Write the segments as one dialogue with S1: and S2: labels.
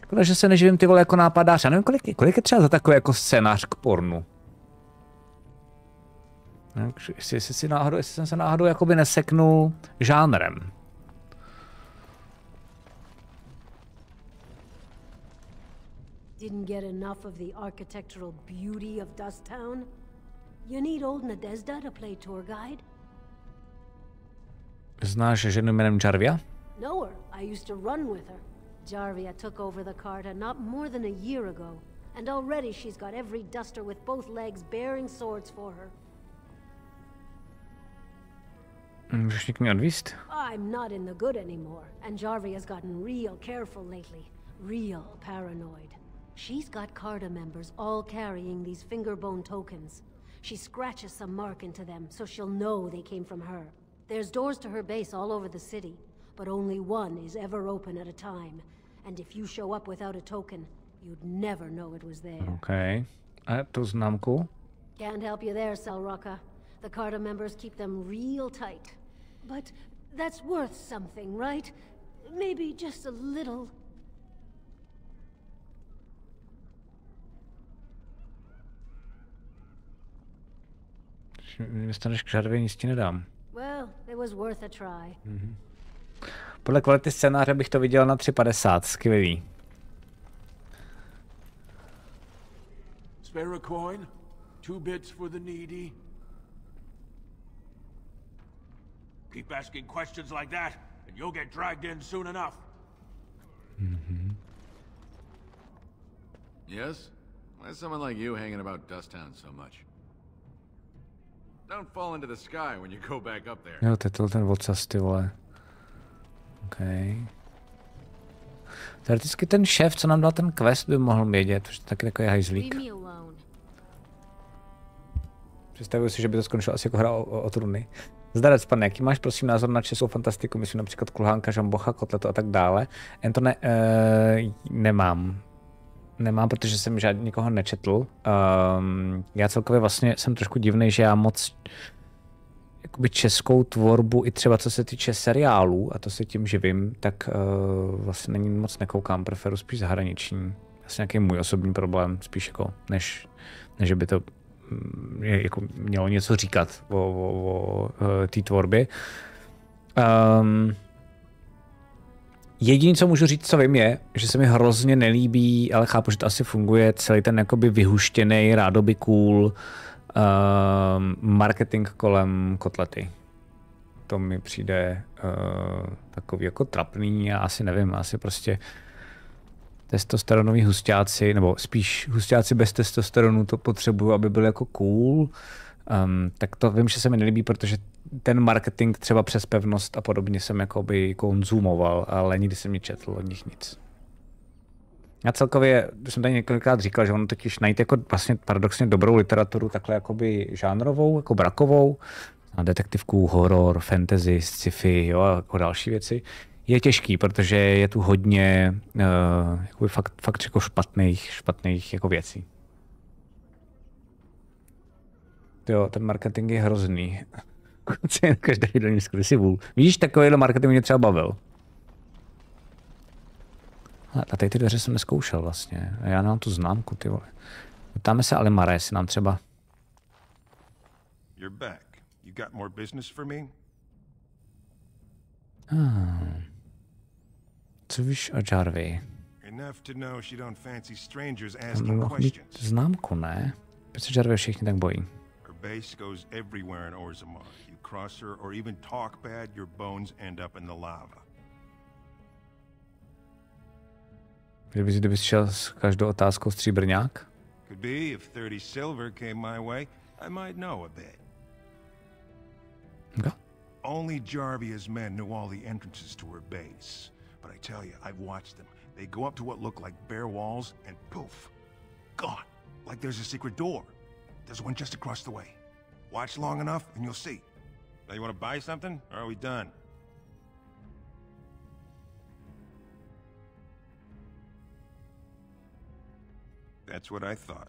S1: Že se neživím ty vole jako nápadář. Já nevím, kolik je třeba za takový jako scénář k pornu. Jestli jsem se náhodou jakoby neseknul žánrem.
S2: Didn't get enough of the architectural beauty of Dust Town? You need old Nadezda to play tour guide?
S1: Znáš ženu jménem Jarvia?
S2: Know her. I used to run with her. Jarvia took over the Carta not more than a year ago, and already she's got every duster with both legs bearing swords for her.
S1: Můžeš mě odvíst?
S2: I'm not in the good anymore, and Jarvia's gotten real careful lately. Real paranoid. She's got Carta members all carrying these fingerbone tokens. She scratches some mark into them so she'll know they came from her. There's doors to her base all over the city, but only one is ever open at a time. And if you show up without a token, you'd never know it was there.
S1: Okay. A tu známku?
S2: Can't help you there, Selrocka. The Carta members keep them real tight. But that's worth something, right? Maybe just a little.
S1: Dostaneš k žádvé, nic ti nedám.
S2: Well, it was worth a try.
S1: Podle kvality scénáře bych to viděl na 3,50. Skvělý.
S3: Spare a coin? 2 bits for the needy? Keep asking questions like that, and you'll get dragged in soon enough.
S4: Yes? Why is someone like you hanging about Dust Town so much? Don't fall into the sky when you go back up there.
S1: Jo, to je ten vocas, ty vole. Okay. Teoreticky ten šéf, co nám dal ten quest, by mohl vědět, protože to taky takový hajzlík. Představuji si, že by to skončilo asi jako hra o trůny. Zdarec, pane, jaký máš prosím názor na českou fantastiku, myslím například Kulhánka, Žambocha, Kotletu a tak dále? Jen to nemám. Nemám, protože jsem nikoho nečetl. Já celkově vlastně jsem trošku divnej, že já moc jakoby českou tvorbu, i třeba co se týče seriálů, a to se tím živím, tak vlastně není moc nekoukám, preferu spíš zahraniční. Asi nějaký můj osobní problém, spíš jako, než by to jako mělo něco říkat o té tvorbě. Jediné, co můžu říct, co vím, je, že se mi hrozně nelíbí, ale chápu, že to asi funguje, celý ten jakoby vyhuštěnej, rádoby cool marketing kolem Kotlety. To mi přijde takový jako trapný, já asi nevím, asi prostě testosteronoví husťáci, nebo spíš husťáci bez testosteronu to potřebují, aby byl jako cool. Tak to vím, že se mi nelíbí, protože ten marketing třeba přes pevnost a podobně jsem jakoby konzumoval, ale nikdy jsem nečetl od nich nic. Já celkově, jsem tady několikrát říkal, že ono totiž najít jako vlastně paradoxně dobrou literaturu, takhle jakoby žánrovou, jako brakovou, a detektivku, horor, fantasy, sci-fi, jo, a jako další věci, je těžký, protože je tu hodně jakoby fakt jako špatných jako věcí. Jo, ten marketing je hrozný. Každý den si vůl. Víš, takovýhle marketing mě třeba bavil. A tady ty dveře jsem neskoušel vlastně. A já nám tu známku, ty vole. Ptáme se Alimara, jestli nám třeba...
S5: You're back. You got more business for me?
S1: Co víš o Jarvii?
S5: Enough to know she don't fancy strangers asking questions.
S1: Známku, ne? Proč se Jarvie všichni tak bojí?
S5: Her base goes everywhere in Orzammar. You cross her or even talk bad, your bones end up in the lava.
S1: Kdyby šel s každou otázkou stříbrňák?
S5: Could be if 30 silver came my way, I might know a bit.
S1: Okay.
S5: Only Jarvia's men know all the entrances to her base. But I tell you, I've watched them. They go up to what look like bare walls and poof, gone. Like there's a secret door. There's one just across the way. Watch long enough and you'll see. Now you want to buy something, or are we done? That's what I thought.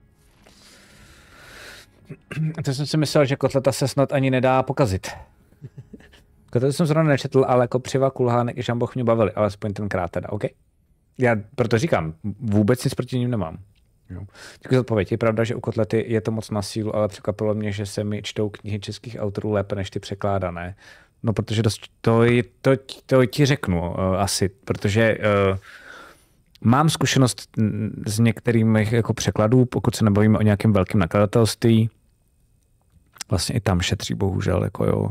S1: To jsem si myslel, že Kotleta se snad ani nedá pokazit. Kotletu jsem zrovna nečetl, ale jako Přiva, Kulhánek i Žamboch mě bavili, alespoň tenkrát teda, OK? Já proto říkám, vůbec nic proti ním nemám. Jo. Děkuji za odpověď. Je pravda, že u Kotlety je to moc na sílu, ale překvapilo mě, že se mi čtou knihy českých autorů lépe než ty překládané. No, protože to ti řeknu asi, protože mám zkušenost s některými jako překladů, pokud se nebavíme o nějakém velkém nakladatelství. Vlastně i tam šetří, bohužel. Jako jo.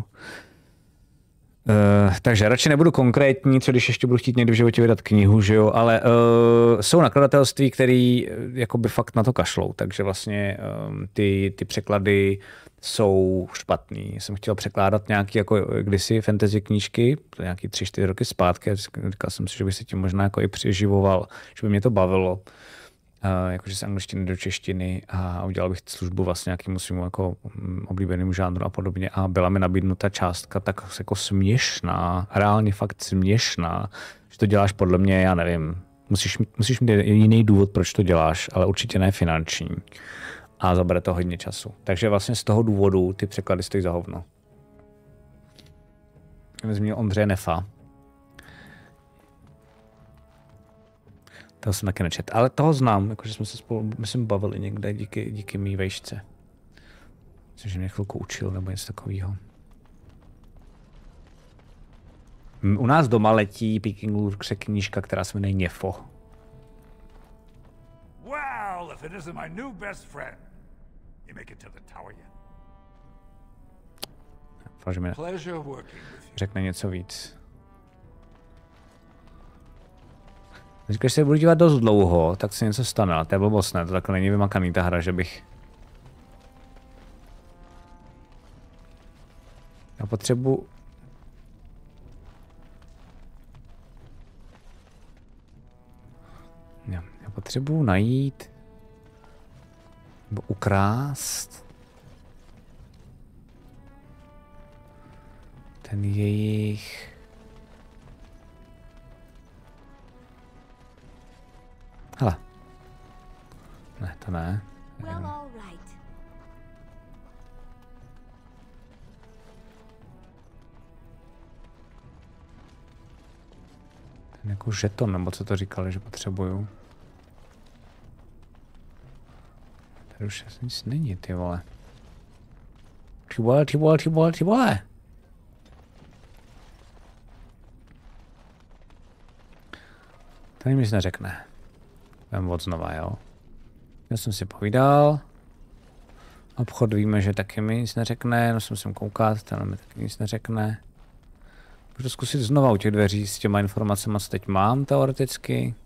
S1: Takže radši nebudu konkrétní, co když ještě budu chtít někdy v životě vydat knihu, že jo, ale jsou nakladatelství, který jakoby fakt na to kašlou, takže vlastně ty překlady jsou špatný. Jsem chtěl překládat nějaký jako kdysi fantasy knížky, nějaký 3-4 roky zpátky, a říkal jsem si, že bych se tím možná jako i přiživoval, že by mě to bavilo, jakože z angličtiny do češtiny a udělal bych službu vlastně nějakému svým jako oblíbenému žánru a podobně a byla mi nabídnuta částka tak jako směšná, reálně fakt směšná, že to děláš podle mě, já nevím, musíš mít jiný důvod, proč to děláš, ale určitě ne finanční a zabere to hodně času. Takže vlastně z toho důvodu ty překlady stojí za hovno. Jsem zmínil Ondřeje Nefa. Toho jsem taky nečet, ale toho znám, jakože jsme se spolu, myslím, bavili někde díky mý vejšce. Myslím, že mě chvilku učil nebo něco takového. U nás doma letí Peking Lurkse knížka, která se jmenuje Něfo.
S3: Well, if it isn't my new best friend. You make it to the tower yet?
S1: Doufám, že mi
S3: Pleasure working with you.
S1: řekne něco víc. Říkáš, že se budu dívat dost dlouho, tak se něco stane, ale to je blbost, ne? To takhle není vymakaný ta hra, že bych... Já potřebuji... Já potřebuji najít... nebo ukrást... ten jejich... Hele. Ne, to ne.
S2: Well, all right.
S1: Ten jako žeton, nebo co to říkali, že potřebuju. Tady už nic není, ty vole. Ty vole. Tady mi nic neřekne. Vem od znova, jo. Já jsem si povídal. Obchod víme, že taky mi nic neřekne, no jsem sem koukat, tenhle mi taky nic neřekne. Můžu zkusit znova u těch dveří s těma informacemi, co teď mám teoreticky.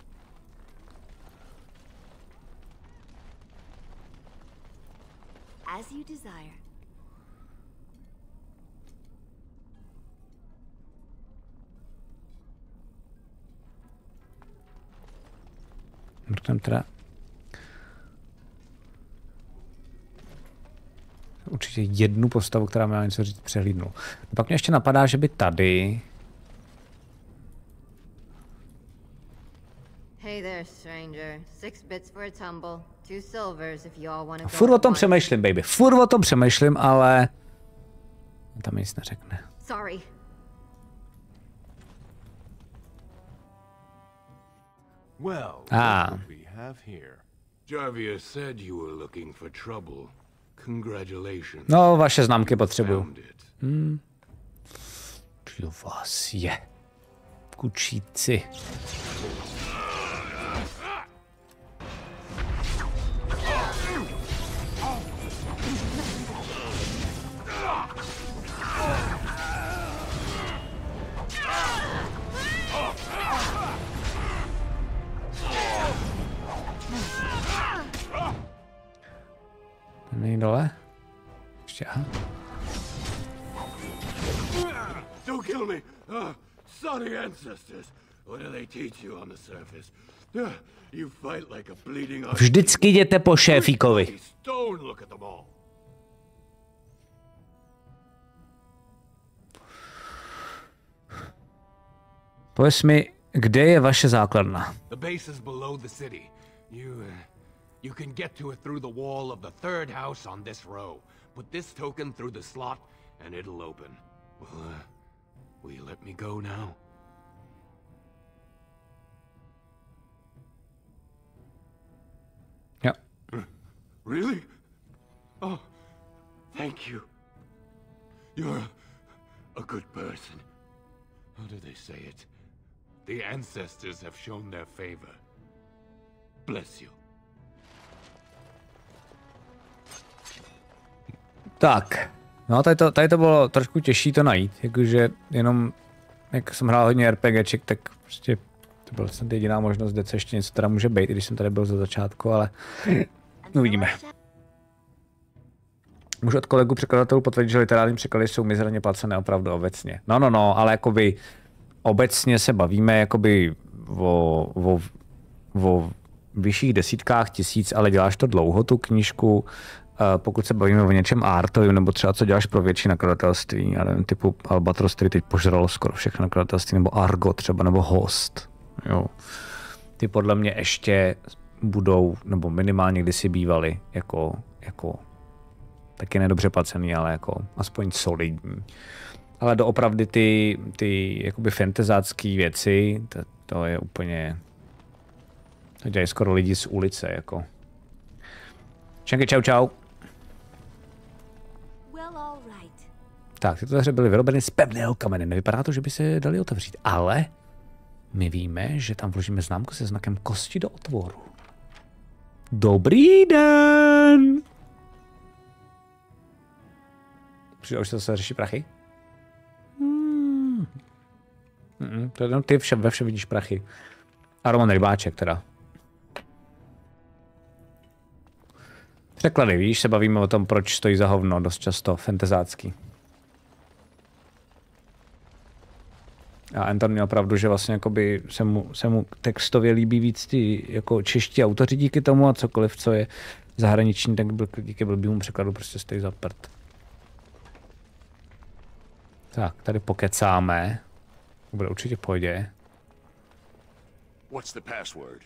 S2: As you desire.
S1: Tam teda... Určitě jednu postavu, která měla něco říct, přehlídnu. Pak mě ještě napadá, že by tady...
S6: Hey there, stranger. 6 bits for a tumble, 2 silvers if you all want to go.
S1: Furt o tom přemýšlím, baby. Furt o tom přemýšlím, ale... Tam nic neřekne.
S6: Sorry.
S3: Well,
S1: Ah.
S3: what do we have here?
S4: Jarvia said you were looking for trouble. Congratulations.
S1: No, vaše známky potřebuju.
S4: Found it.
S1: Kdo vás je? Kučíci. Není dole? Ještě, aha.
S4: Don't kill me! Sorry, ancestors. What do they teach you on the surface? You fight like a bleeding heart.
S1: Vždycky jděte po šéfíkovi.
S4: Stone, look at them all.
S1: Pověz mi, kde je vaše základna?
S3: The base is below the city. You can get to it through the wall of the third house on this row. Put this token through the slot, and it'll open. Will you let me go now?
S4: Really? Oh, thank you. You're a good person.
S3: How do they say it? The ancestors have shown their favor. Bless you.
S1: Tak, no tady to bylo trošku těžší to najít, jakože jenom, jak jsem hrál hodně RPGček, tak prostě to byla snad jediná možnost, kde se ještě něco teda může být, i když jsem tady byl za začátku, ale uvidíme. Můžu od kolegů překladatelů potvrdit, že literární překlady jsou mizerně placené opravdu obecně. No, ale jakoby obecně se bavíme jakoby o vyšších desítkách tisíc, ale děláš to dlouho, tu knížku. Pokud se bavíme o něčem artovým, nebo třeba co děláš pro větší nakladatelství, já nevím, typu Albatros, který teď požralo skoro všechno nakladatelství, nebo Argo třeba, nebo Host. Jo. Ty podle mě ještě budou, nebo minimálně kdysi bývaly, jako taky nedobře placený, ale jako aspoň solidní. Ale doopravdy ty jakoby fantazácký věci, to je úplně, to dělají skoro lidi z ulice, jako. Čanky, čau. Tak, tyto dveře byly vyrobeny z pevného kamene. Nevypadá to, že by se dali otevřít, ale my víme, že tam vložíme známku se znakem kosti do otvoru. Dobrý den! Přijde, už to se řeší prachy? To je jenom ty ve všem vidíš prachy. A Roman Rybáček teda. Překlady, víš, se bavíme o tom, proč stojí za hovno, dost často fantazácký. A Anton měl pravdu, že vlastně jakoby se mu textově líbí víc ty jako čeští autoři díky tomu a cokoliv, co je zahraniční, tak díky blbýmu překladu prostě stojí za prd. Tak, tady pokecáme. Bude určitě v pohodě.
S4: What's the password?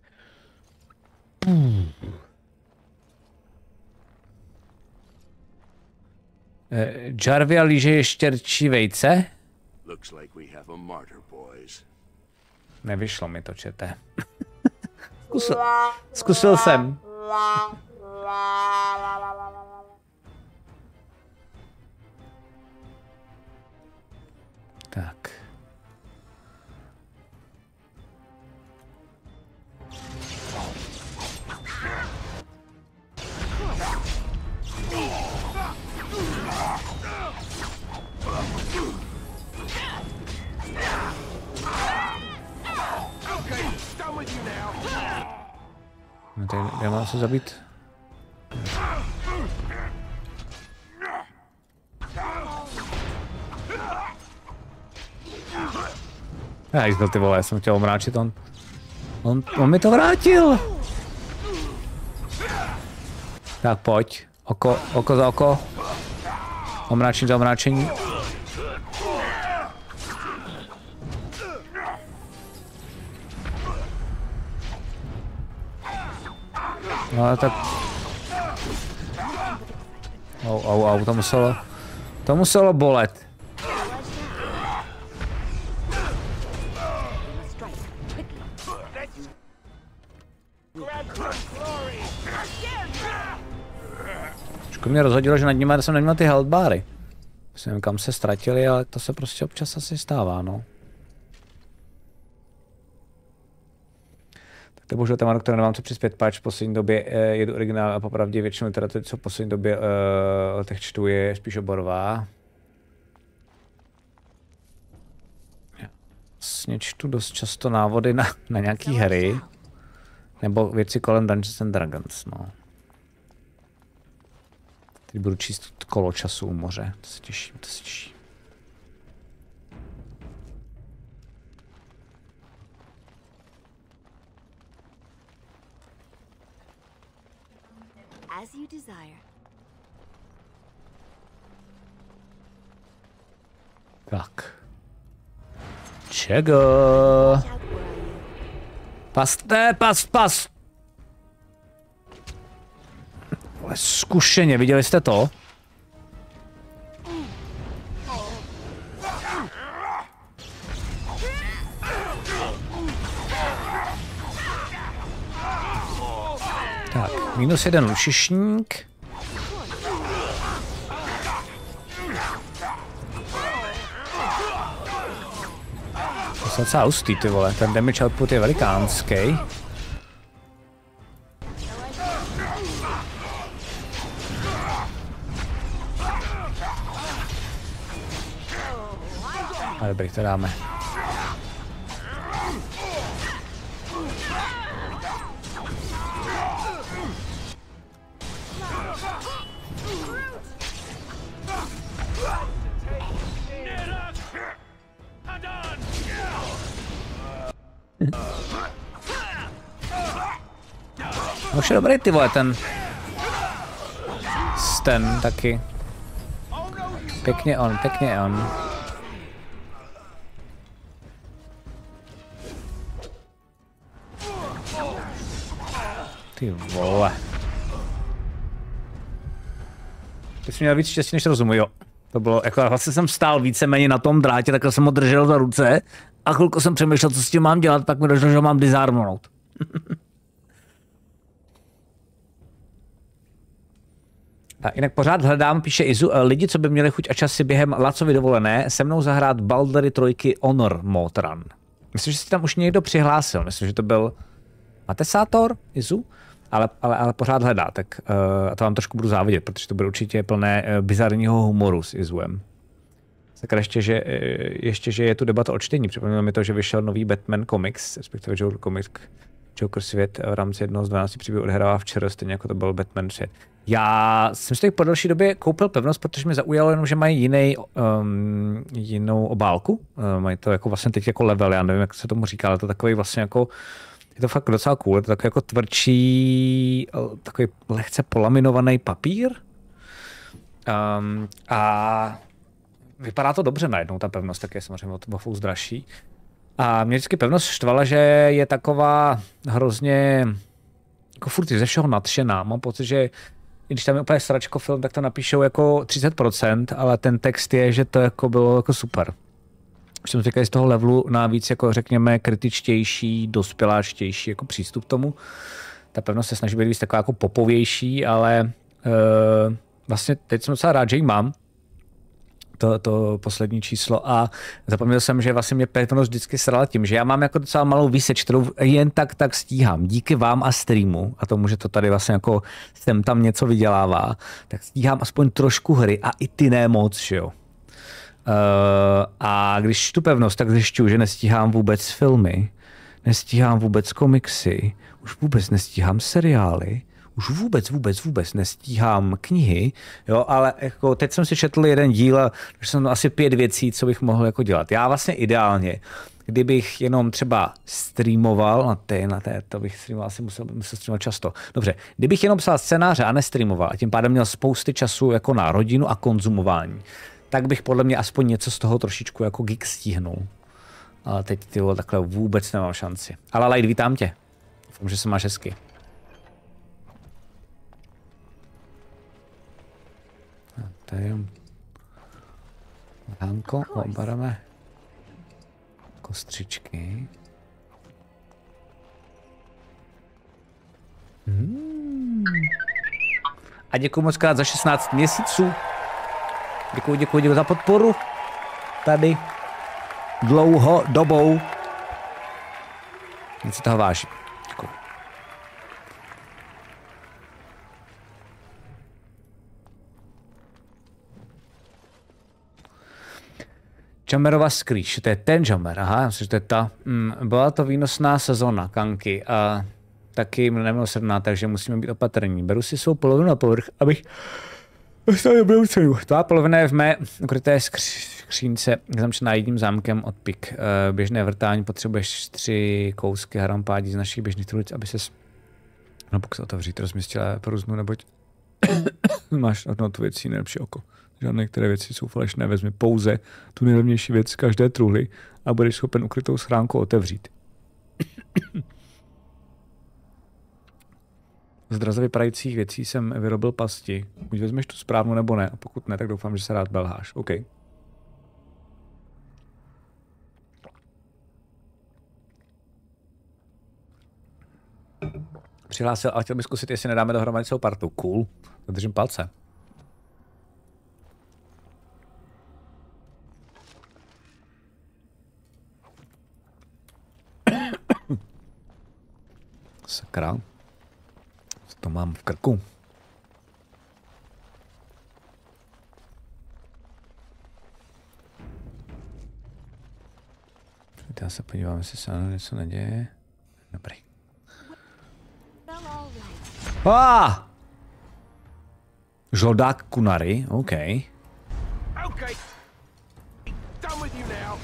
S1: Jarvia líže ještěrčí vejce?
S4: Looks like we have a martyr, boys.
S1: Nevyšlo mi to, čete. Zkusil jsem. Tak. No tady já mám se zabít. Já jízdil ty vole, já jsem chtěl omráčit, on mi to vrátil. Tak pojď, oko za oko. Omráčení za omráčení. No ale tak... Au, to muselo bolet. Trošku mě rozhodilo, že nad nimi jsem neměl ty healthbary. Nevím, kam se ztratili, ale to se prostě občas asi stává, no. To je bohužel téma, do které nemám co přispět, páč v poslední době jedu originál a popravdě většinou literatury, co v poslední době těch čtu, je spíš oborová. Vlastně čtu dost často návody na nějaký hry, nebo věci kolem Dungeons and Dragons, no. Teď budu číst Kolo času u moře, to se těším,
S2: As you desire.
S1: Tak. Čego? Past! Ale zkušeně, viděli jste to? Tak, -1 lušišník. To je docela hustý, ty vole, ten damage output je velikánský. A dobrý, to dáme. Už je dobrý, ty vole, ten Sten taky. Pěkně on, pěkně on. Ty vole. Teď jsi měl víc štěstí než rozumu, jo. To bylo, jako vlastně jsem stál víceméně na tom drátě, takhle jsem ho držel za ruce a chvilku jsem přemýšlel, co s tím mám dělat, pak mi došlo, že ho mám disarmnout. A jinak pořád hledám, píše Izu, lidi, co by měli chuť a čas si během Lacovy dovolené se mnou zahrát Baldur's 3 Honor Mode Run. Myslím, že si tam už někdo přihlásil, myslím, že to byl Matesátor, Izu, ale pořád hledá, tak a to vám trošku budu závidět, protože to bude určitě plné bizarního humoru s Izuem. Tak ještě, že je tu debata o čtení. Připomínám mi to, že vyšel nový Batman Comics, respektive Joker svět v rámci jednoho z 12 příběhů odehrává včera, stejně jako to byl Batman svět. Já jsem si po další době koupil pevnost, protože mě zaujalo jenom, že mají jinou obálku. Mají to jako vlastně teď jako level, já nevím, jak se tomu říká, ale to takový vlastně jako je to fakt docela cool, je to takový jako tvrdší, takový lehce polaminovaný papír. A vypadá to dobře najednou, ta pevnost, tak je samozřejmě o fous dražší. A mě vždycky pevnost štvala, že je taková hrozně, jako furt ze všeho nadšená. Mám pocit, že když tam je úplně sračko film, tak to napíšou jako 30%, ale ten text je, že to jako bylo jako super. Už jsem říkal z toho levelu na víc jako řekněme kritičtější, dospěláčtější jako přístup k tomu. Ta pevnost se snaží být víc taková jako popovější, ale vlastně teď jsem docela rád, že ji mám. To poslední číslo a zapomněl jsem, že vlastně mě pevnost vždycky srala tím, že já mám jako docela malou výseč, kterou jen tak stíhám. Díky vám a streamu a tomu, že to tady vlastně jako sem tam něco vydělává, tak stíhám aspoň trošku hry a i ty ne moc, že jo. A když tu pevnost, tak zjišťuju, že nestíhám vůbec filmy, nestíhám vůbec komiksy, už vůbec nestíhám seriály, už vůbec nestíhám knihy, jo, ale jako teď jsem si četl jeden díl a už jsem asi 5 věcí, co bych mohl jako dělat. Já vlastně ideálně, kdybych jenom třeba streamoval, to bych streamoval, asi musel streamovat často. Dobře, kdybych jenom psal scénáře a nestreamoval a tím pádem měl spousty času jako na rodinu a konzumování, tak bych podle mě aspoň něco z toho trošičku jako geek stihnul. Ale teď ty vole, takhle vůbec nemám šanci. Ale Light, vítám tě. Doufám, že se máš hezky. Tady jenom Hanko, obereme kostřičky. A děkuji moc krát za 16 měsíců. Děkuji za podporu. Tady dlouhodobou. Nic si toho vážím. Děkuji. Jamerova skrýš, to je ten Jamer, aha, myslím, že to je ta. Byla to výnosná sezona Kanky a taky nemilosrdná, takže musíme být opatrní. Beru si svou polovinu na povrch, abych dostal dobrou cenu. Tvá polovina je v mé ukryté skřínce zamčená jedním zámkem od pik. Běžné vrtání potřebuješ 3 kousky harampádí z našich běžných trulic, aby ses na box otevřít, rozmístila průznu, neboť máš hodnotu věcí nejlepší oko. Žádné některé věci jsou falešné, vezmi pouze tu nejlevnější věc z každé truhly a budeš schopen ukrytou schránku otevřít. Z draze vypadajících věcí jsem vyrobil pasti. Buď vezmeš tu správnou nebo ne, a pokud ne, tak doufám, že se rád belháš. OK. Přihlásil a chtěl bych zkusit, jestli nedáme dohromady celou partu. Cool. Držím palce. Sakra. Co to mám v krku? Já se podívám, jestli se na něco neděje. Dobrý. Žoldák Kunary, OK.
S4: Okay. Done with you now.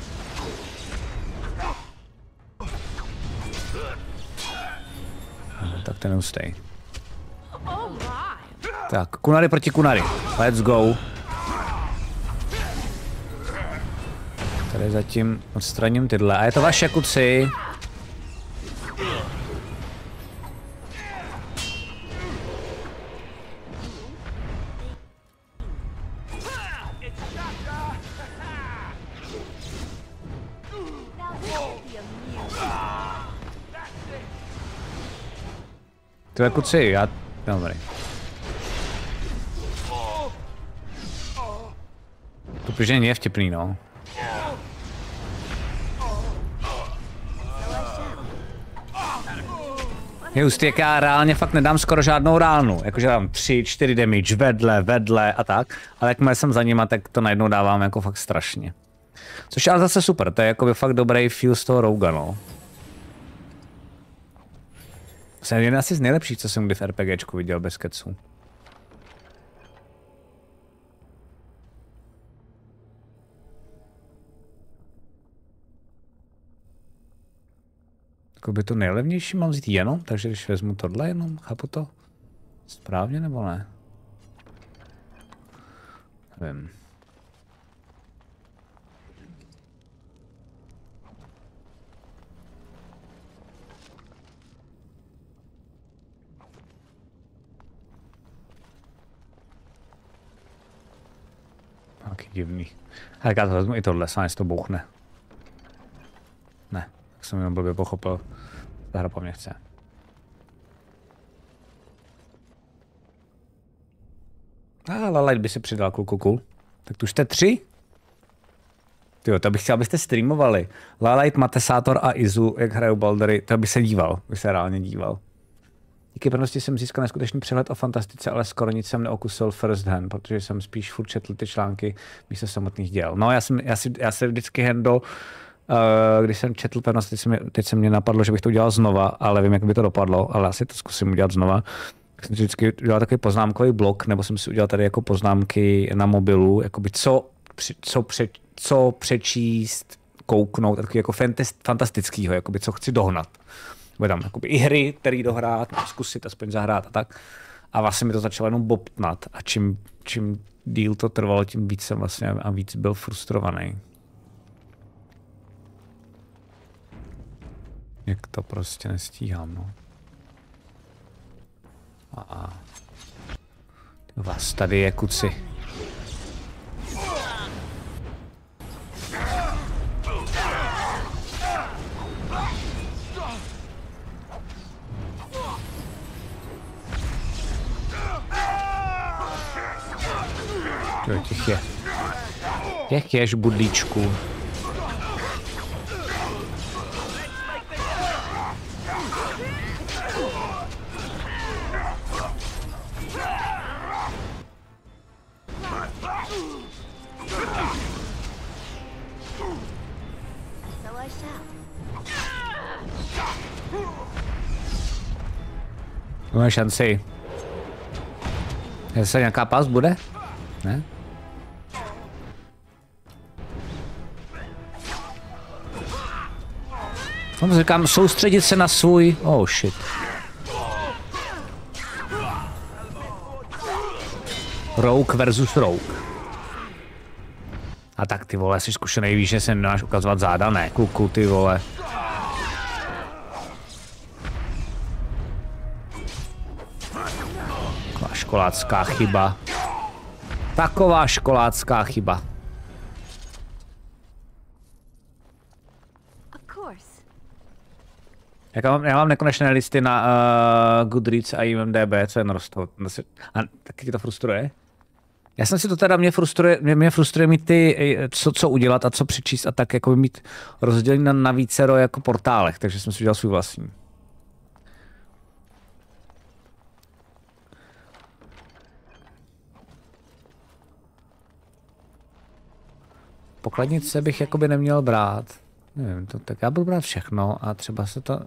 S1: Tak ten ustej. Tak, Kunary proti Kunary. Let's go. Tady zatím odstraním tyhle. A je to vaše, kuci. Tyhle kuci, já... Dobrý. To pěžení je vtipný, no. Je hustý, jak já reálně fakt nedám skoro žádnou ránu. Jakože dám 3-4 damage vedle a tak. Ale jakmile jsem za nima, tak to najednou dávám jako fakt strašně. Což je ale zase super, to je jako fakt dobrý feel z toho Rouga, no. Jsem jeden asi z nejlepších, co jsem kdy v RPGčku viděl bez keců. Jakoby to nejlevnější mám vzít jenom, takže když vezmu tohle jenom, chápu to správně nebo ne? Nevím. Taky divný. Ale já to vezmu i tohle, sám to bouchne. Ne, tak jsem jenom blbě pochopil. Ta hra po mně chce. Lalajt by se přidal, cool. Tak tu jste 3? Tyjo, to bych chtěl, abyste streamovali. Lalajt, Matesátor a Izu, jak hrajou Baldery, to by se díval, by se reálně díval. Díky pevnosti jsem získal neskutečný přehled o fantastice, ale skoro nic jsem neokusil first hand, protože jsem spíš furt četl ty články místo samotných děl. No, já se vždycky handle, když jsem četl pevnost, teď se mě napadlo, že bych to udělal znova, ale vím, jak by to dopadlo, ale asi to zkusím udělat znova. Tak jsem si vždycky udělal takový poznámkový blok, nebo jsem si udělal tady jako poznámky na mobilu, jakoby co přečíst, kouknout, takový jako fantastickýho, jakoby co chci dohnat. Bude tam jakoby i hry, který dohrát, zkusit aspoň zahrát a tak. A vlastně mi to začalo jenom bobtnat a čím díl to trvalo, tím víc jsem vlastně a víc byl frustrovaný. Jak to prostě nestíhám, no. Vás tady je, kuci. Těch je. Těch je žbudlíčku. Máme šanci. Jestli nějaká pás bude? Ne? No, říkám, soustředit se na svůj... Oh shit. Rogue versus Rogue. A tak ty vole, jsi zkušenej, víš, že se nemáš ukazovat záda, ne? Kluku, ty vole. Taková školácká chyba. Taková školácká chyba. Já mám nekonečné listy na Goodreads a IMDb, co je narostou. A taky ti to frustruje? Já jsem si to teda, mě frustruje mít ty, co udělat a co přečíst a tak jako mít rozdělený na vícero jako portálech, takže jsem si udělal svůj vlastní. Pokladnice bych jakoby neměl brát. Nevím, tak já budu brát všechno a třeba se to...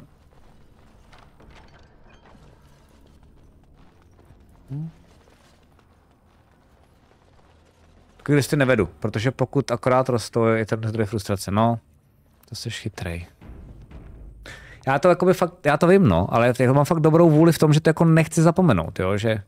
S1: Když ty nevedu, protože pokud akorát rostou, je ten zdroj frustrace. No, to jsi chytrej. Já to jakoby fakt, já to vím, no, ale mám fakt dobrou vůli v tom, že to jako nechci zapomenout, jo, že...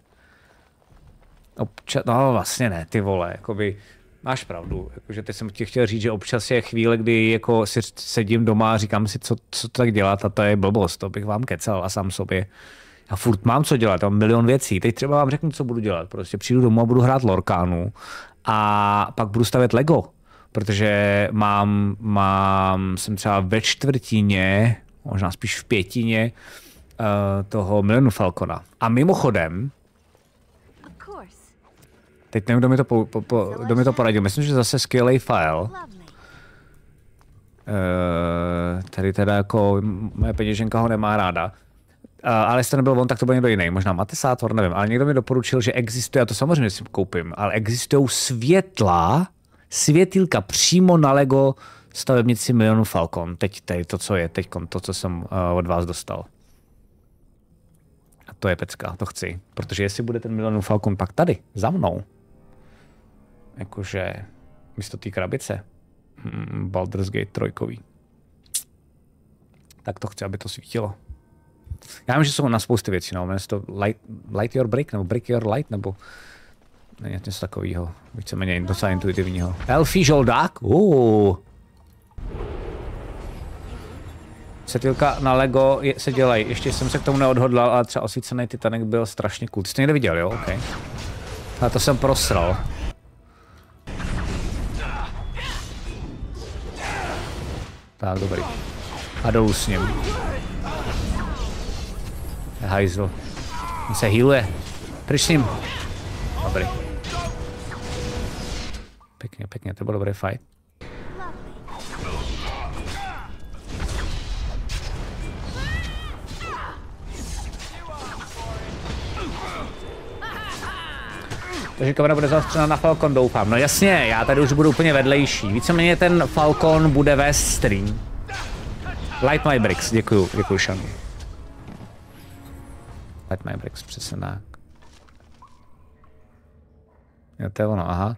S1: No vlastně ne, ty vole, jakoby... Máš pravdu, jakože teď jsem ti chtěl říct, že občas je chvíle, kdy jako si sedím doma a říkám si, co tak dělat a to je blbost, to bych vám kecal a sám sobě. Já furt mám co dělat, mám milion věcí, teď třeba vám řeknu, co budu dělat, prostě přijdu domů a budu hrát Lorkánu a pak budu stavět Lego, protože jsem třeba ve čtvrtině, možná spíš v pětině toho Millennium Falcona. A mimochodem, teď nevím, kdo mi to poradil. Myslím, že zase skvělý file. Tady teda jako moje peněženka ho nemá ráda. Ale jestli to nebyl on, tak to byl někdo jiný. Možná Matesátor, nevím. Ale někdo mi doporučil, že existuje, a to samozřejmě si koupím, ale existují světýlka přímo na Lego stavebnici Millennium Falcon. Teď to, co je, to, co jsem od vás dostal. A to je pecka, to chci. Protože jestli bude ten Millennium Falcon pak tady, za mnou, jakože místo té krabice, Baldur's Gate 3, tak to chci, aby to svítilo. Já vím, že jsou na spousty věcí, no, jmenuje se to Light Your Brick, nebo Brick Your Light, nebo něco takového, víceméně docela intuitivního. Elfí žoldák? Světýlka na Lego se dělají. Ještě jsem se k tomu neodhodlal, ale třeba osvícený Titanic byl strašně cool. Ty jsi to někde viděl, jo? OK. A to jsem prosral. Tak, dobrý. A dolů s ním. Hajzl. On se healuje. Pryč s ním. Dobrý. Pěkně, to byl dobrý fight. Takže kamera bude zaostřena na Falcon, doufám. No jasně, já tady už budu úplně vedlejší. Víceméně ten Falcon bude vést stream. Light my bricks, děkuju Shanu. Light my bricks, přesně tak. Jo, to je ono, aha.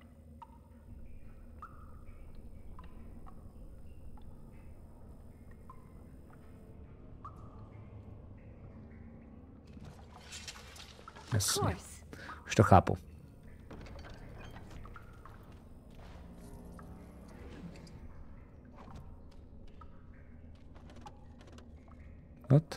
S1: Jasně. Už to chápu. What?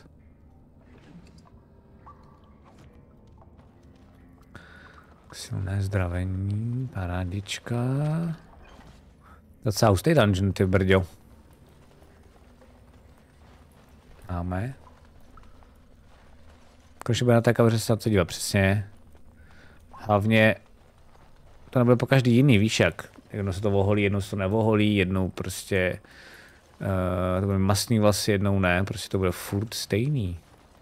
S1: Silné zdravení, parádička. Docela hustý dungeon, ty brďo. Máme. Když bude na té kameře se na to dívat přesně. Hlavně to nebude po každý jiný, víš jak. Jednou se to oholí, jednou se to neoholí, jednou prostě to bude masný vlasy, jednou ne, prostě to bude furt stejný.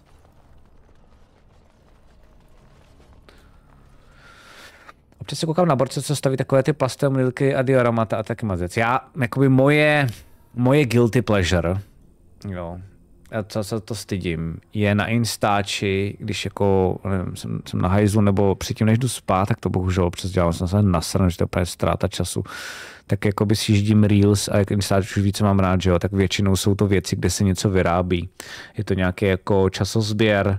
S1: Občas se koukám na borce, co staví takové ty plastové mlýlky a dioramata a taky mazec. Já, jakoby moje guilty pleasure, jo, co se to stydím, je na Instači, když jako, nevím, jsem na hajzlu nebo předtím, než jdu spát, tak to bohužel občas dělám, jsem se nasran, že to je úplně ztráta času. Tak jakoby sjíždím Reels a jak Instač už víc mám rád, že jo, tak většinou jsou to věci, kde se něco vyrábí. Je to nějaký jako časozběr,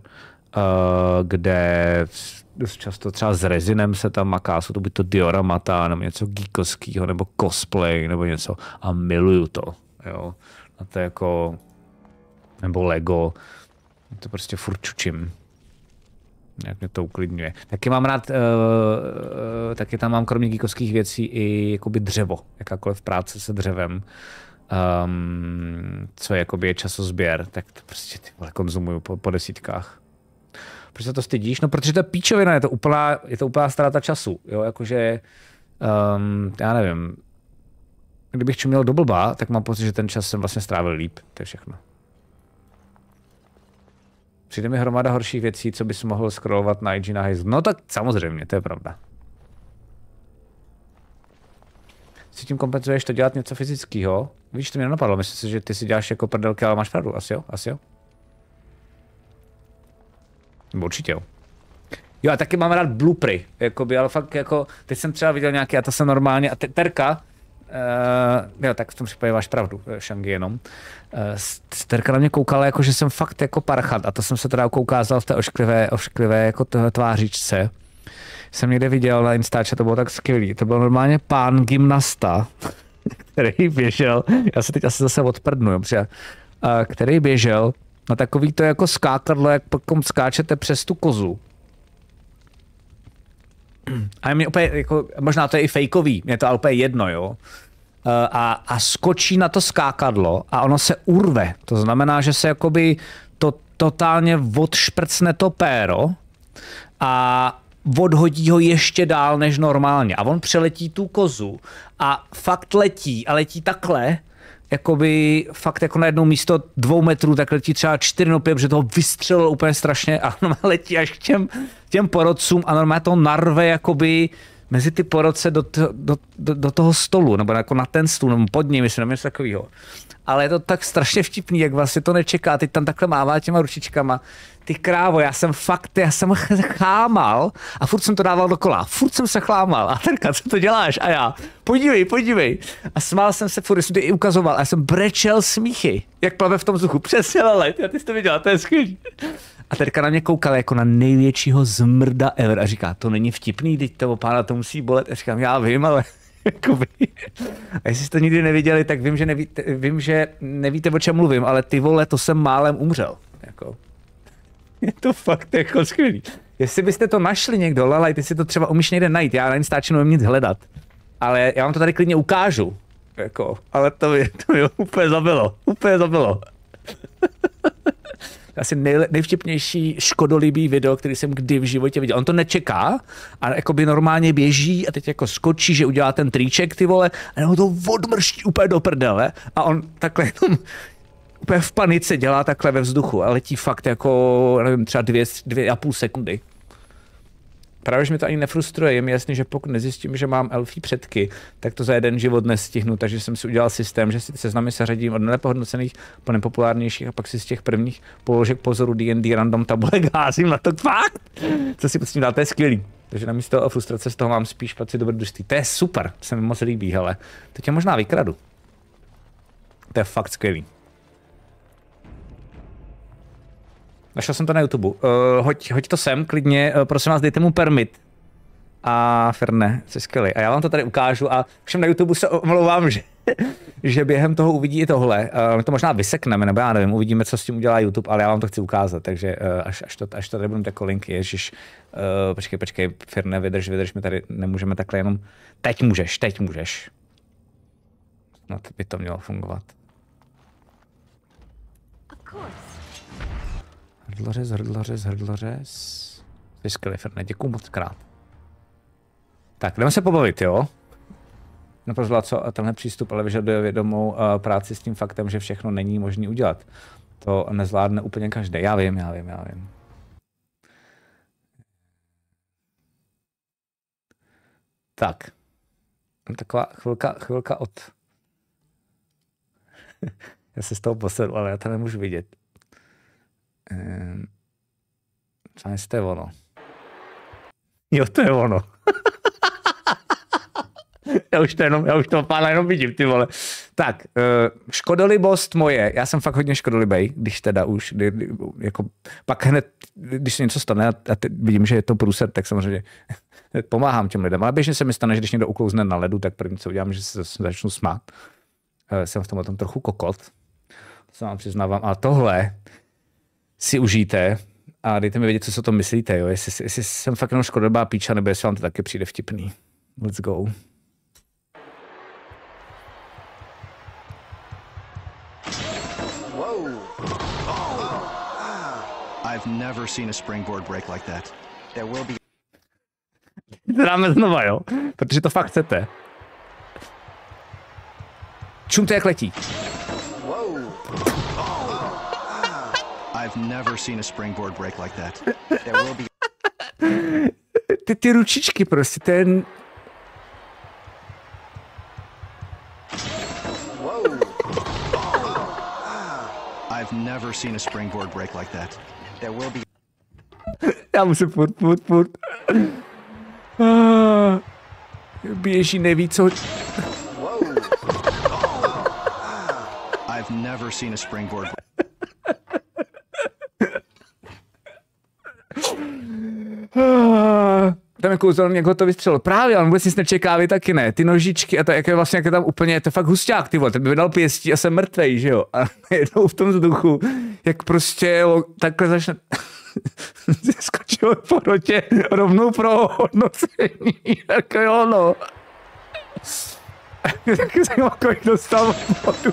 S1: kde dost často třeba s rezinem se tam maká, jsou to by to dioramata, nebo něco geekovského, nebo cosplay, nebo něco a miluju to, jo. A to je jako, nebo Lego, to prostě furt čučím. Jak mě to uklidňuje. Taky mám rád, taky tam mám kromě geekovských věcí i jakoby dřevo, jakákoliv práce se dřevem. co jakoby je časozběr, tak to prostě ty vole konzumuju po desítkách. Proč se to stydíš? No, protože to je píčovina, je to úplná ztráta času, jo, jakože, já nevím, kdybych čuměl do blba, tak mám pocit, že ten čas jsem vlastně strávil líp, to je všechno. Přijde mi hromada horších věcí, co bys mohl scrollovat na IG na hejzlu. No tak samozřejmě, to je pravda. Si tím kompenzuješ to dělat něco fyzického? Víš, to mě nenapadlo, myslím si, že ty si děláš jako prdelky, ale máš pravdu, asi jo? Určitě jo. Jo, a taky mám rád bloopery, jakoby, ale fakt jako, teď jsem třeba viděl nějaké, a to jsem normálně, a Terka, jo, tak v tom případě máš pravdu, Shangi jenom. Terka na mě koukala, jako, že jsem fakt jako parchant, a to jsem se teda koukázal v té ošklivé jako tvářičce. Jsem někde viděl na Instači, to bylo tak skvělý. To byl normálně pán gymnasta, který běžel, já se teď asi zase odprdnu, protože, který běžel na takový to jako skákadlo, jak potom skáčete přes tu kozu. A mě úplně, jako, možná to je i fejkový, mě to ale úplně jedno, jo. A skočí na to skákadlo a ono se urve. To znamená, že se jakoby to totálně odšprcne to péro a odhodí ho ještě dál než normálně. A on přeletí tu kozu a fakt letí a letí takhle, jakoby fakt jako na jedno místo 2 metrů, tak letí třeba 4 nebo 5, protože toho vystřelil úplně strašně a normálně letí až k těm porodcům a normálně to narve jakoby mezi ty porodce do toho stolu, nebo jako na ten stůl, nebo pod ním, myslím, něco takového. Ale je to tak strašně vtipný, jak vlastně to nečeká, teď tam takhle mává těma ručičkama. Ty krávo, já jsem chámal a furt jsem to dával dokola, furt jsem se chlámal. A Terka, co to děláš? A já, podívej. A smál jsem se furt, jsem to i ukazoval a já jsem brečel smíchy, jak plave v tom vzduchu. Přesně, ale ty jsi to viděla, to je skvělý. A Terka na mě koukala jako na největšího zmrda ever a říká, to není vtipný, teď toho pána to musí bolet. A říkám, já vím, ale jakoby. A jestli jste to nikdy neviděli, tak vím, že nevíte, o čem mluvím, ale ty vole, to jsem málem umřel. Jako. Je to fakt jako skvělý. Jestli byste to našli někdo, Lalaj, ty si to třeba umíš někde najít, já na Instači nevím nic hledat. Ale já vám to tady klidně ukážu. Jako, ale to mi úplně zabilo. Asi nejvtipnější škodolibý video, který jsem kdy v životě viděl. On to nečeká a jakoby normálně běží a teď jako skočí, že udělá ten triček, ty vole, a nebo to odmrští úplně do prdele a on takhle úplně v panice dělá takhle ve vzduchu a letí fakt jako, nevím, třeba 2,5 sekundy. Právě, že mi to ani nefrustruje, je mi jasný, že pokud nezjistím, že mám elfí předky, tak to za jeden život nestihnu, takže jsem si udělal systém, že si ty seznamy seřadím od nepohodnocených po nepopulárnějších a pak si z těch prvních položek pozoru D&D random tabulek házím na to fakt. Co si prostě dál, to je skvělý. Takže namísto frustrace z toho mám spíš pocit dobrodružství. To je super, to se mi moc líbí, hele. To tě možná vykradu. To je fakt skvělý. Našel jsem to na YouTube. Hoď to sem, klidně, prosím vás, dejte mu permit. A Ferne, jsi skvělý. A já vám to tady ukážu a všem na YouTube se omlouvám, že během toho uvidí i tohle. My to možná vysekneme, nebo já nevím, uvidíme, co s tím udělá YouTube, ale já vám to chci ukázat, takže až to tady budeme jako link, ježiš, počkej, Ferne, vydrž, my tady nemůžeme takhle jenom, teď můžeš. No to by to mělo fungovat. Hrdlořez. Jsi skvělý, Ferne, děkuju moc krát. Tak, jdeme se pobavit, jo? Neprozvala, co tenhle přístup, ale vyžaduje vědomou práci s tím faktem, že všechno není možné udělat. To nezvládne úplně každý. Já vím. Tak. Taková chvilka od... Já se z toho posedu, ale já to nemůžu vidět. Co je ono? Jo, to je ono. Já už toho pána jenom vidím, ty vole. Tak, škodolibost moje. Já jsem fakt hodně škodolibej, když teda už, jako, pak hned, když se něco stane a vidím, že je to průser, tak samozřejmě pomáhám těm lidem. Ale běžně se mi stane, že když někdo uklouzne na ledu, tak první, co udělám, že se začnu smát. Jsem v tomhle tom trochu kokot. To se vám přiznávám. A tohle si užijte a dejte mi vědět, co si o tom myslíte. Jo? Jestli jsem fakt jenom škodolibá píča, nebo jestli vám to taky přijde vtipný. Let's go.
S7: I've never seen a springboard break like that. There will be...
S1: Dáme znova, jo? Protože to fakt chcete. Čum to jak letí.
S7: I've never seen a springboard break like that. There will be...
S1: Ty ručičky prostě, ten...
S7: I've never seen a springboard break like that. There will be...
S1: Já musím furt. Běží, neví co...
S7: I've never seen a springboard...
S1: Tam je kouzelný, jak ho to vystřelil. Právě, on vůbec nic nečeká, vy taky ne. Ty nožičky a to, jak je vlastně, jak je tam úplně, to je fakt husťák, ty vole, ten by vydal pěstí a jsem mrtvej, že jo. A jednou v tom vzduchu, jak prostě takhle začne... Skočil v porotě rovnou pro hodnocení, tak jo, no. Taky jsem ho kolik dostal vodu.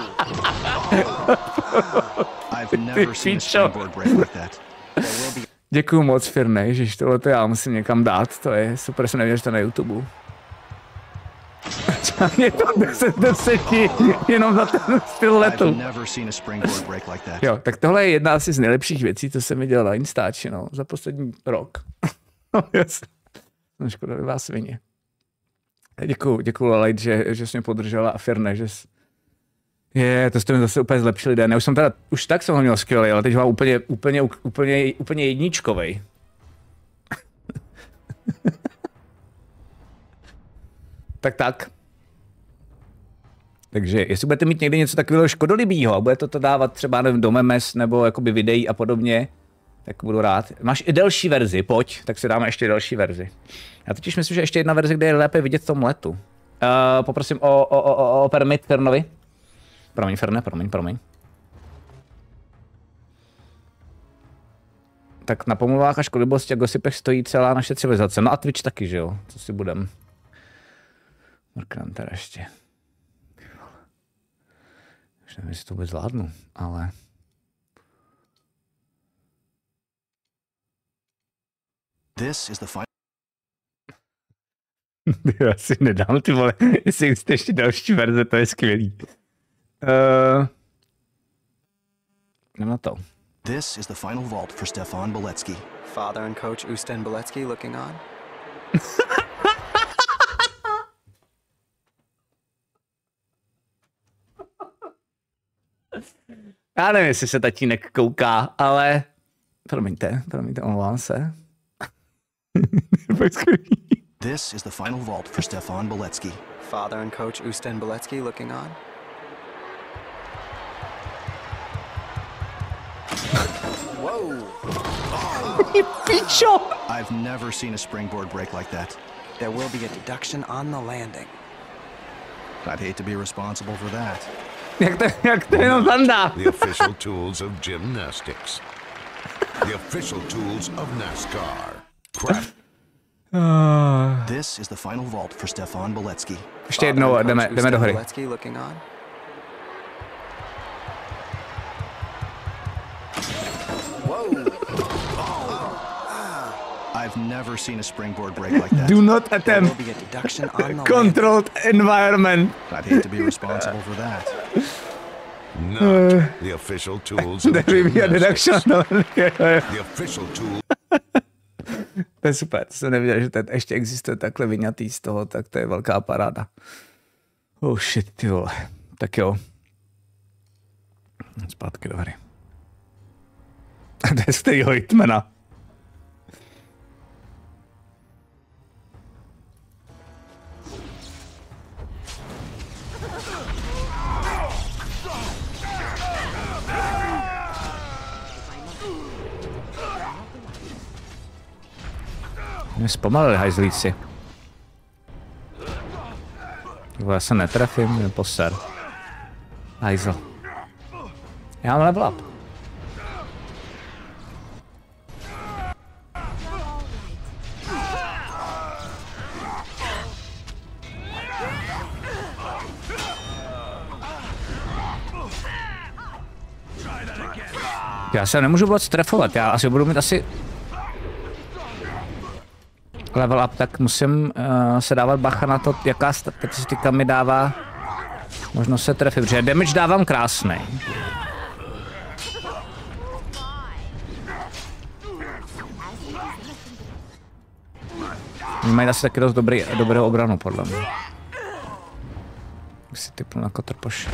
S1: Ty píčo. Děkuju moc, Firne, ježiš, tohle to já musím někam dát, to je super, jsem nevěděl, že to na YouTube. Je to 10/10 jenom za ten styl letu. Jo, tak tohle je jedna asi z nejlepších věcí, co jsem viděl na Instači, no, za poslední rok. No, škoda, vás svině. Děkuju Light, že jsi mě podržela a Firne, že jsi... To jste mi zase úplně zlepšili den. Já už jsem teda, už tak jsem ho měl skvělý, ale teď mám úplně jedničkovej. tak. Takže jestli budete mít někdy něco takového škodolibýho a budete to dávat třeba nevím, do memes nebo jakoby videí a podobně, tak budu rád. Máš i delší verzi, pojď, tak si dáme ještě delší verzi. Já totiž myslím, že ještě jedna verze, kde je lépe vidět v tom letu. Poprosím o permit Fernovi. Promiň, Ferne, promiň. Tak na pomluvách a škodibosti a gossipech stojí celá naše civilizace. No a Twitch taky, že jo? Co si budem? Mrknem teda ještě. Už nevím, jestli to vůbec zvládnu, ale...
S7: This is the final...
S1: Já si nedám, ty vole. Jestli jste ještě další verze, to je skvělý. Jdem na to.
S7: This is the final vault for Stefan Boletsky.
S8: Father and coach Usten Boletsky looking on.
S1: Já nevím, jestli se tatínek kouká, ale... Promiňte, omlouvám se.
S7: This is the final vault for Stefan Boletsky.
S8: Father and coach Usten Boletsky looking on.
S1: Pičo!
S7: I've never seen a springboard break like that.
S8: There will be a deduction on the landing.
S7: I'd hate to be responsible for that.
S1: Jak to jenom zandá.
S9: The official tools of gymnastics. The official tools of NASCAR. Crap.
S7: This is the final vault for Stefan Boletsky.
S1: Ještě jednou jdeme do hry.
S8: Boletsky looking on.
S7: I've never seen a springboard break like that.
S1: Do not attempt controlled environment.
S7: I'd hate to be responsible for that.
S9: Not the official tools of gymnastics. The official tool.
S1: To je super, to jsem nevěděl, že teď ještě existuje takhle vyňatý z toho, tak to je velká paráda. Oh shit, ty vole. Tak jo. Zpátky do hry. To je z kterýho Hitmana. Mě zpomalili hajzlíci. Já se netrefím, mě poser. Hajzl. Já mám level up. Já se nemůžu vůbec trefovat, já asi budu mít level up, tak musím se dávat bacha na to, jaká statistika mi dává možnost se trefit, protože damage dávám krásný. Oni mají asi taky dost dobrou obranu, podle mě. Když si typnu na kotrpoš.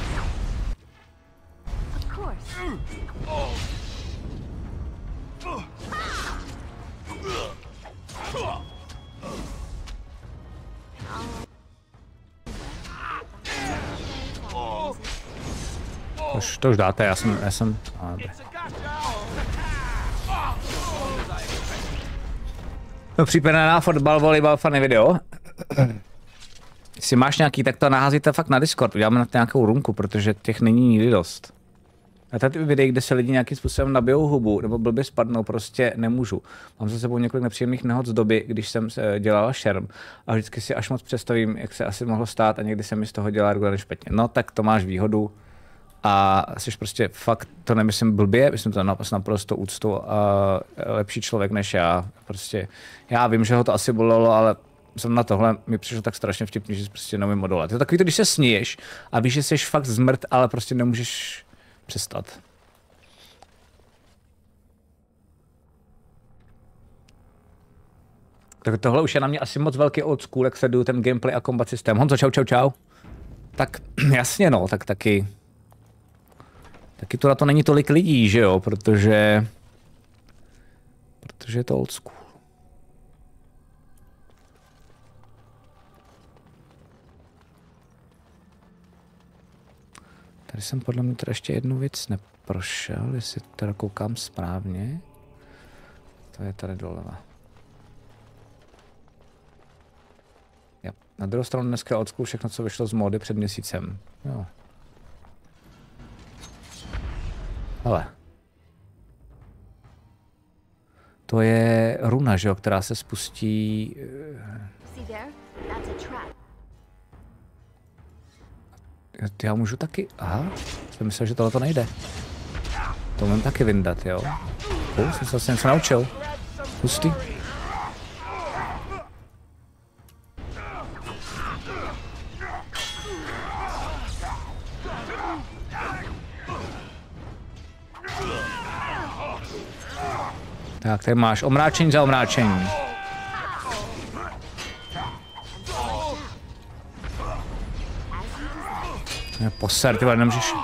S1: To už dáte, já jsem... No, případně na fotbal, volejbal, funny video. Jestli máš nějaký, tak to naházíte fakt na Discord, uděláme na to nějakou runku, protože těch není nikdy dost. A tady videí, kde se lidi nějakým způsobem nabijou hubu, nebo blbě spadnou, prostě nemůžu. Mám za sebou několik nepříjemných nehod z doby, když jsem dělala šerm. A vždycky si až moc představím, jak se asi mohlo stát a někdy se mi z toho dělá regulárně špatně. No tak to máš výhodu. A jsi prostě fakt, to nemyslím blbě, myslím to naprosto úctou a lepší člověk než já. Prostě, já vím, že ho to asi bolelo, ale jsem na tohle mi přišlo tak strašně vtipný, že prostě neumím odolat. Je to takový to, když se sníješ a víš, že jsi fakt zmrt, ale prostě nemůžeš přestat. Tak tohle už je na mě asi moc velký old school, jak sleduju ten gameplay a combat systém. Honzo, čau. Tak jasně no, tak taky tu na to není tolik lidí, že jo, protože je to old school. Tady jsem podle mě teda ještě jednu věc neprošel, jestli teda koukám správně. To je tady doleva. Ja. Na druhou stranu dneska old school všechno, co vyšlo z módy před měsícem. Jo. Ale. To je runa, že jo, která se spustí... Já můžu taky... Aha, jsem myslel, že tohle to nejde. To mám taky vyndat, jo. Jsem se vlastně něco naučil. Hustý. Tak, tady máš omráčení za omráčení. Poser, ty vole, nemůžeš...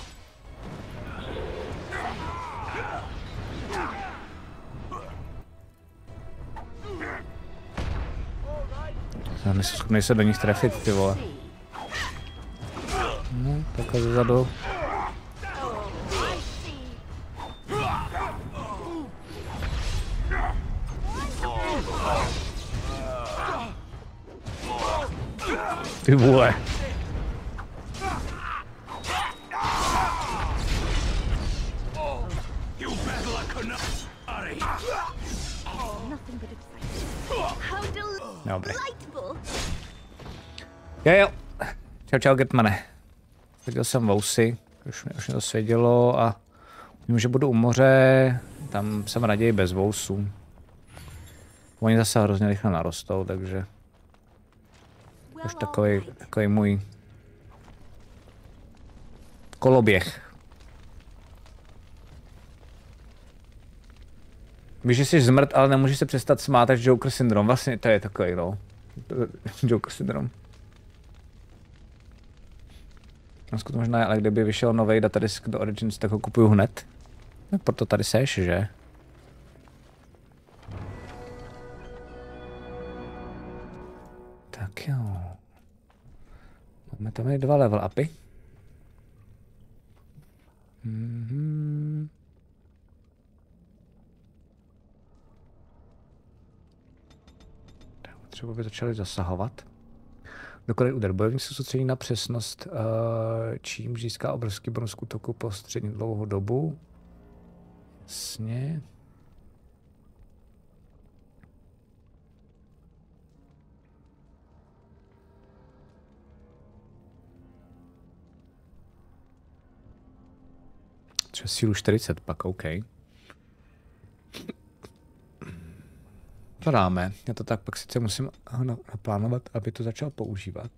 S1: Já nejsem schopný se do nich trefit, ty vole. No, takhle zezadu. Ty vole. Dobrý. Jo. Čau, Getmane. Viděl jsem vousy, už mě to svědělo a vím, že budu u moře, tam jsem raději bez vousů. Oni zase hrozně rychle narostou, takže... Už takový můj koloběh. Víš, že jsi zmrt, ale nemůžeš se přestat smát až Joker syndrom. Vlastně to je takový, no. Joker syndrom. No, možná, ale kdyby vyšel nový datadisk do Origins, tak ho kupuju hned. No, proto tady seš, že? Tak jo. Máme tam 2 level upy. Třeba by začali zasahovat. Dokonce úder bojovník se soustředí na přesnost, čím získá obrovský bonus k útoku po středně dlouhou dobu. Jasně. sílu 40 pak, OK. To dáme. Já to tak pak sice musím naplánovat, aby to začal používat.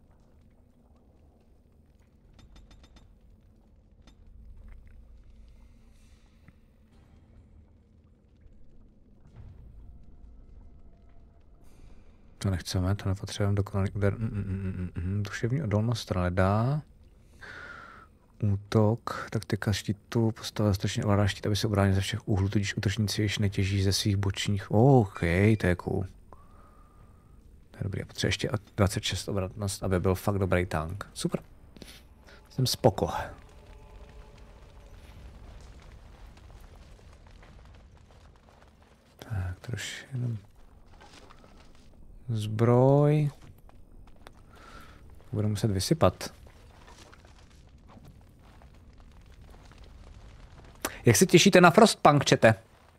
S1: To nechceme, to nepotřebujeme dokonalý úder. Duševní odolnost leda. Útok, taktika štítu, postava dostatečně ovládá štít, aby se obránil ze všech úhlů, tudíž útočníci již netěží ze svých bočních. OK, to je cool. To je dobrý, potřebuje ještě 26 obratnost, aby byl fakt dobrý tank. Super. Jsem spoko. Tak, trošku jenom zbroj. Budu muset vysypat. Jak se těšíte na Frostpunk, čete?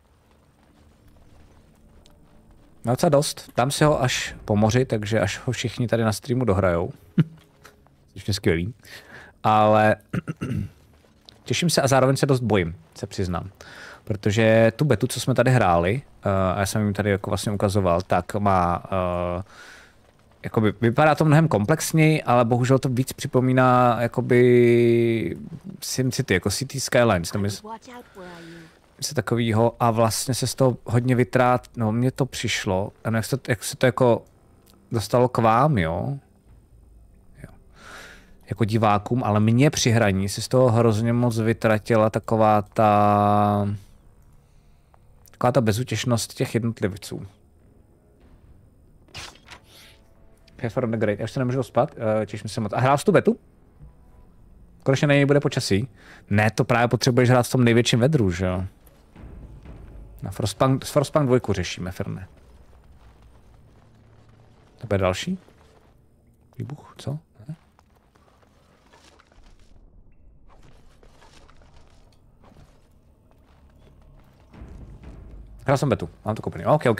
S1: Docela dost. Dám si ho až po moři, takže až ho všichni tady na streamu dohrajou. Což je skvělý. Ale těším se a zároveň se dost bojím, se přiznám. Protože tu betu, co jsme tady hráli, a já jsem jim tady jako vlastně ukazoval, tak má... jakoby, vypadá to mnohem komplexněji, ale bohužel to víc připomíná jakoby SimCity, jako City Skylines. Se takovýho a vlastně se z toho hodně vytrát, no mně to přišlo, a jak se to jako dostalo k vám, jo, jako divákům, ale mně při hraní se z toho hrozně moc vytratila taková ta bezutěšnost těch jednotlivců. Pfeffer on the Great, já už se nemůžu spát, těším se moc. A hrál jsi tu betu? Konečně na něj bude počasí. Ne, to právě potřebuješ hrát v tom největším vedru, že jo? Na Frostpunk 2 řešíme, Ferne. To bude další? Výbuch, co? Ne? Hrál jsem betu, mám to koupený. OK.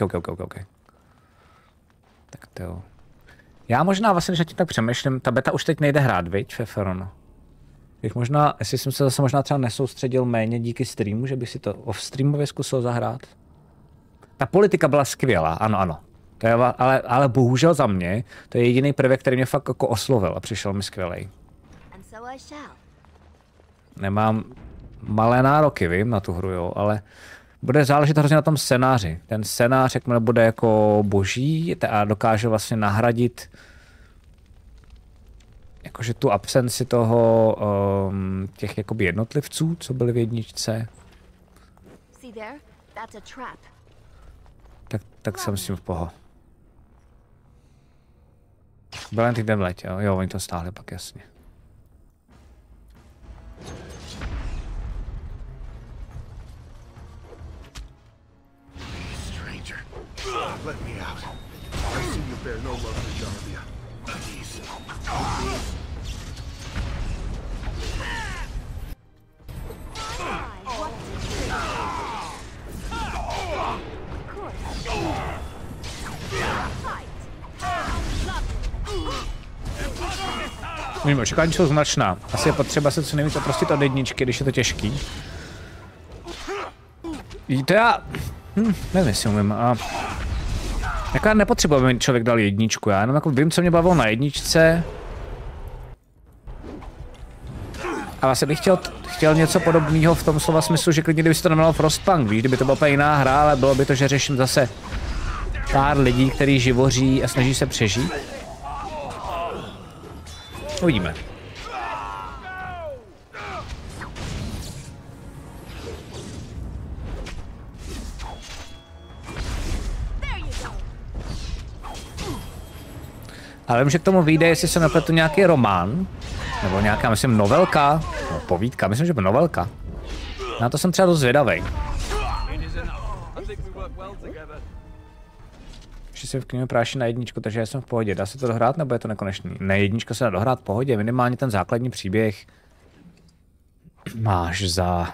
S1: Tak to jo. Já možná vlastně, že tím tak přemýšlím, ta beta už teď nejde hrát, viď, Feferon? Bych možná, jestli jsem se zase možná třeba nesoustředil méně díky streamu, že bych si to off-streamově zkusil zahrát. Ta politika byla skvělá, ano. To je, ale bohužel za mě, to je jediný prvek, který mě fakt jako oslovil a přišel mi skvělej. Nemám malé nároky, vím, na tu hru, jo, ale bude záležet hrozně na tom scénáři. Ten scénář, jakmile bude jako boží a dokáže vlastně nahradit jakože tu absenci toho těch jakoby jednotlivců, co byly v jedničce. Tak jsem s tím v poho. Byl jen týden v létě, jo, oni to stáhli pak, jasně.
S4: Let me out. I see you bear no love for Jarvia. Please.
S1: Mimo, očekávání jsou značná. Asi je potřeba se co nejvíc oprostit od jedničky, když je to těžký. To já... nevím, jestli umím. Jako já nepotřebuji, aby mi člověk dal jedničku. Já jenom jako vím, co mě bavilo na jedničce. A vlastně bych chtěl něco podobného v tom slova smyslu, že klidně kdyby se to jmenovalo Frostpunk, víš, kdyby to byla úplně jiná hra, ale bylo by to, že řeším zase pár lidí, kteří živoří a snaží se přežít. Uvidíme. Ale vím, že k tomu vyjde, jestli se nepletu nějaký román, nebo nějaká, myslím, novelka, no, povídka, myslím, že by novelka. Na to jsem třeba dost zvědavej. Ještě si v knihu práší na jedničku, takže já jsem v pohodě. Dá se to dohrát, nebo je to nekonečný? Na jedničku se dá dohrát v pohodě, minimálně ten základní příběh máš za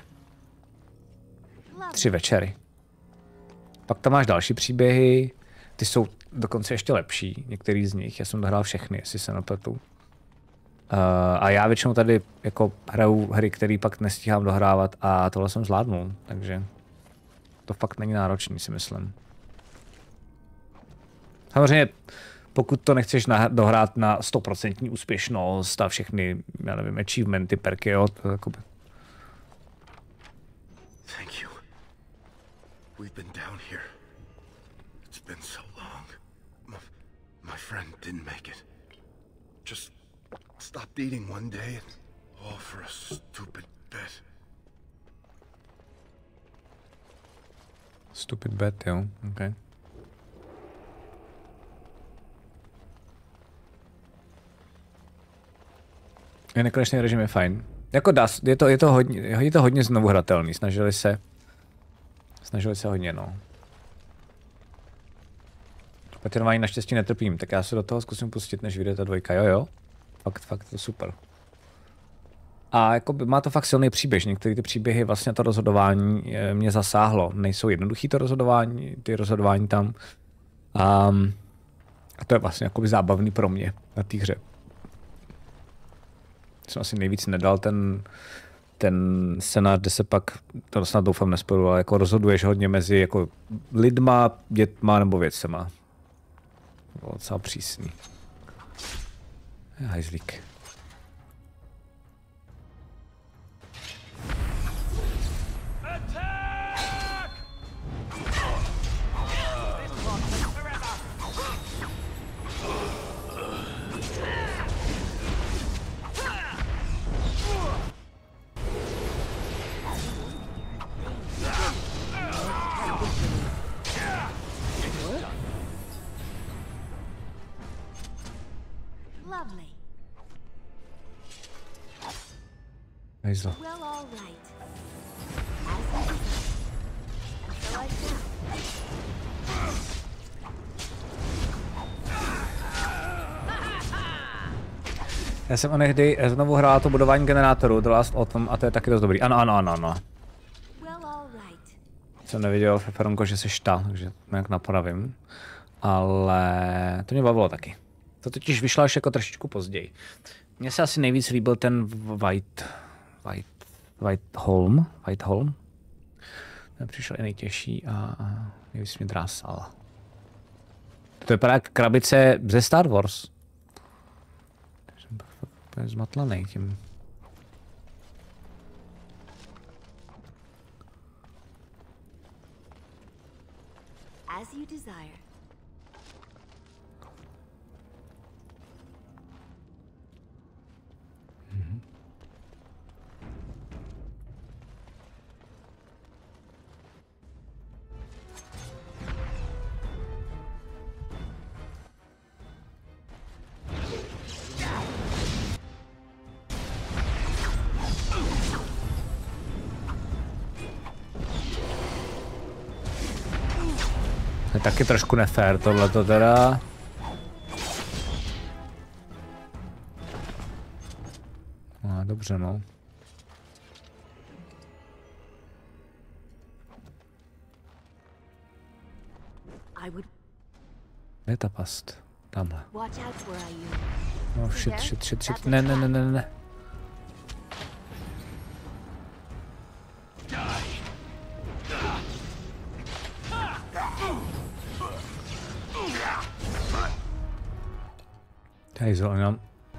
S1: 3 večery. Pak tam máš další příběhy, ty jsou dokonce ještě lepší, některý z nich. Já jsem dohrál všechny, jestli se nepletu. A já většinou tady jako hraju hry, které pak nestíhám dohrávat a tohle jsem zvládnul, takže to fakt není náročný, si myslím. Samozřejmě, pokud to nechceš dohrát na 100% úspěšnost a všechny, já nevím, achievementy, perky, jo, to jakoby...
S4: Thank you. We've been down here. It's been so long. My friend didn't make it. Just stopped eating one day and all for a stupid bet.
S1: Stupid bet, jo, okay. Nekonečný režim je fajn. Jako je to hodně znovu hratelný, snažili se hodně, no. Patrnování naštěstí netrpím, tak já se do toho zkusím pustit, než vyjde ta 2, jo. Fakt, to super. A jako má to fakt silný příběh, některé ty příběhy, vlastně to rozhodování mě zasáhlo. Nejsou jednoduchý ty rozhodování tam. A to je vlastně jakoby zábavný pro mě na té hře. Jsem asi nejvíc nedal ten scénář, kde se pak, to snad doufám nespodu, ale jako rozhoduješ hodně mezi jako lidma, dětma nebo věcema. To bylo docela přísný. Hajzlík. Hejzl. Já jsem onehdy znovu hrál to budování generátoru, The Last Autumn, a to je taky dost dobrý. Ano. Jsem neviděl, Feferonko, že se štá, takže nějak napravím. Ale to mě bavilo taky. To totiž vyšlo až jako trošičku později. Mně se asi nejvíc líbil ten Whiteholm. Ten přišel i nejtěžší a nejvíc mě drásal. To je právě krabice ze Star Wars. Jsem úplně zmatlaný tím.
S2: As you desire.
S1: Je taky trošku nefér tohleto teda. No, dobře, no. Kde je ta past? Tamhle. No shit. Ne. Tady zelená.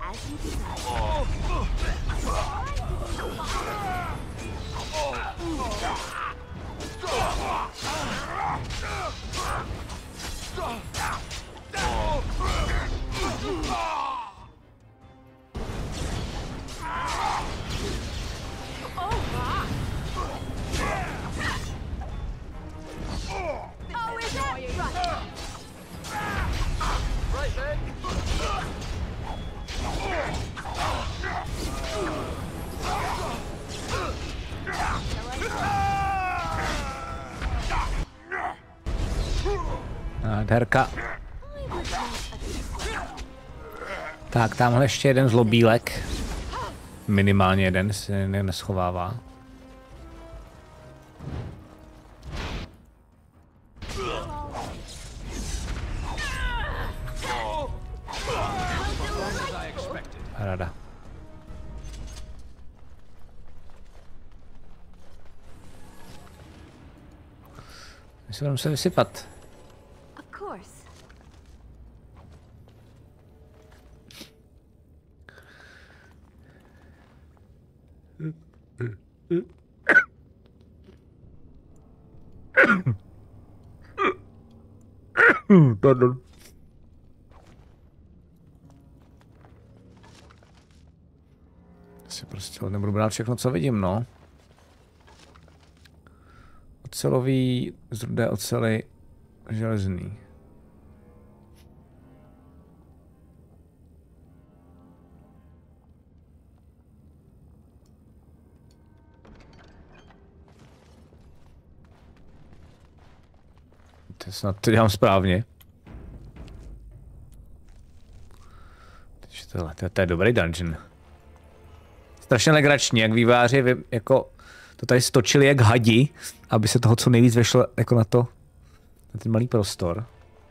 S1: Nádherka. Tak, tamhle ještě jeden zlobílek. Minimálně jeden se neschovává. Rada. My se budeme vysypat.
S2: Of course.
S1: Pardon. Si prostě nebudu brát všechno, co vidím, no. Ocelový, z rudé ocely, železný. To snad to dělám správně. To je dobrý dungeon. Strašně legrační, jak výváři jako to tady stočili jak hadi, aby se toho co nejvíc vešlo jako na ten malý prostor.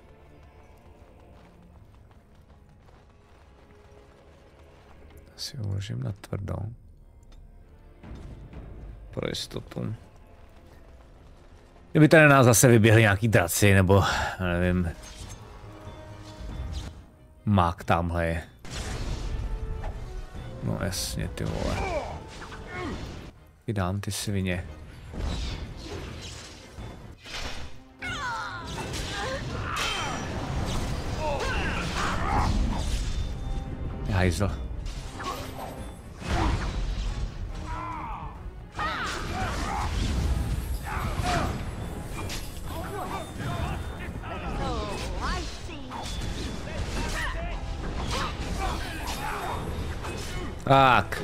S1: Asi uložím na tvrdo. Pro jistotu. Kdyby tady na nás zase vyběhli nějaký draci, nebo nevím. Mák tamhle je. No jasně, ty vole. Vydám ty svině. Hajzl. Tak.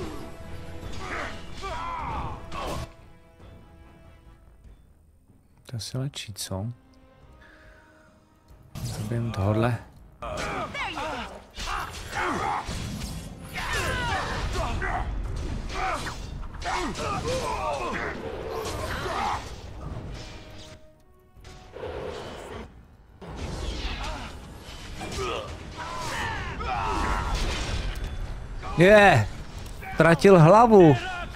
S1: To se lečí, co? Zabijím tohle. Je, ztratil hlavu.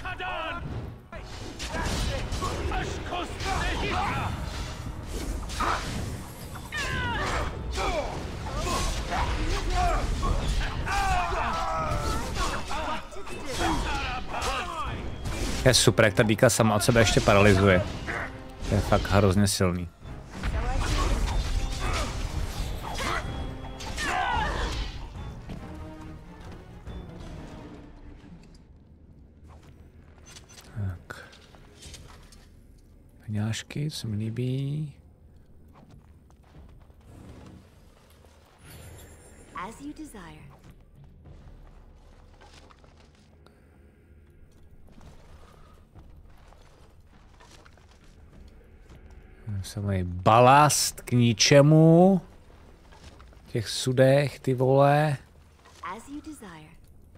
S1: Je super, jak ta dýka sama od sebe ještě paralyzuje. To je fakt hrozně silný. Tak. Peňážky, co mi líbí.
S2: As you desire.
S1: Samý balast k ničemu. V těch sudech, ty vole.
S2: As you desire.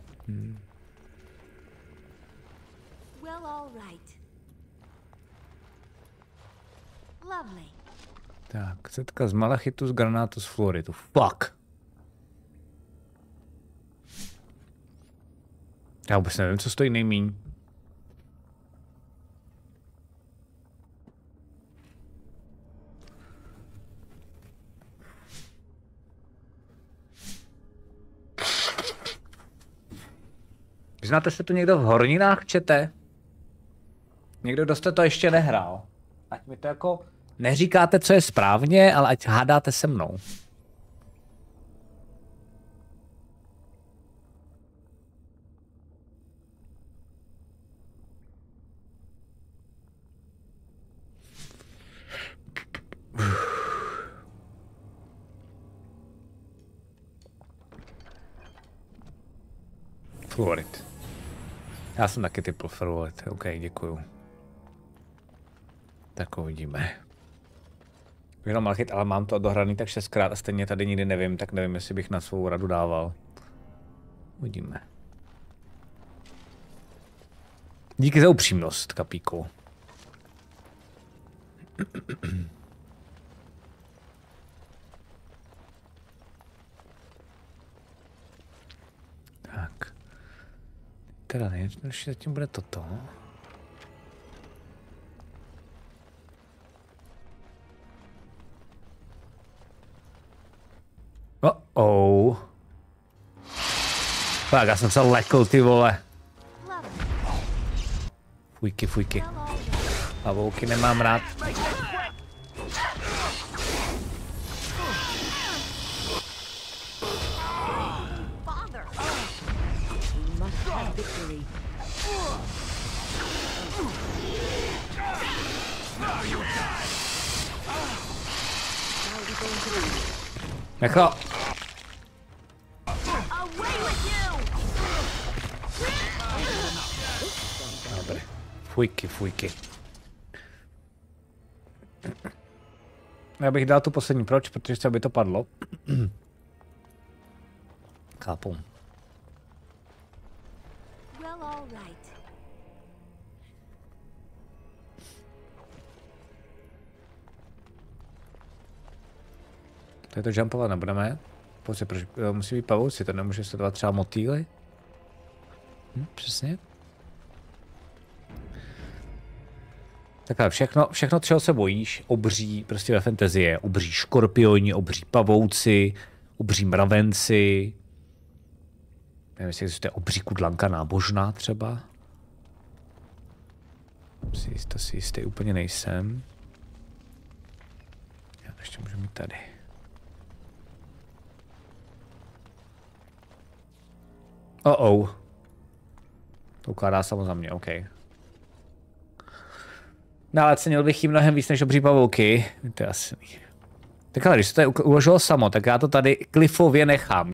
S2: Well, all right. Lovely.
S1: Tak, setka z malachitu, z granátu, z fluoritu. Fuck. Já vůbec nevím, co stojí nejmíň. Znáte se tu někdo v horninách, čete? Někdo, kdo jste to ještě nehrál. Ať mi to jako neříkáte, co je správně, ale ať hádáte se mnou. Fluorid. Já jsem taky typl fluorid. OK, děkuju. Tak uvidíme. Jenom malchit, ale mám to dohraný tak 6krát a stejně tady nikdy nevím, tak nevím, jestli bych na svou radu dával. Uvidíme. Díky za upřímnost, kapíku. Tak. Teda nejjednodušší zatím bude toto. Tak, já jsem se lekl, ty vole. Fujky. Pavouky nemám rád. Necho. Dobré. Fujky. Já bych dal tu poslední, proč? Protože chci, aby to padlo. Chápu. To je to jumpovat nebudeme. Pouze proč musí být pavouci, to nemůže sledovat třeba motýly? Přesně. Takhle, všechno, čeho se bojíš, obří, prostě ve fantasy je obří škorpioni, obří pavouci, obří mravenci. Nevím, jestli existuje obří kudlanka nábožná třeba. To si jistý úplně nejsem. Já to ještě můžu mít tady. To ukládá samozřejmě, OK. No ale cenil bych jí mnohem víc než obří pavouky. To je asi... Tak ale když se to uložilo samo, tak já to tady klifově nechám.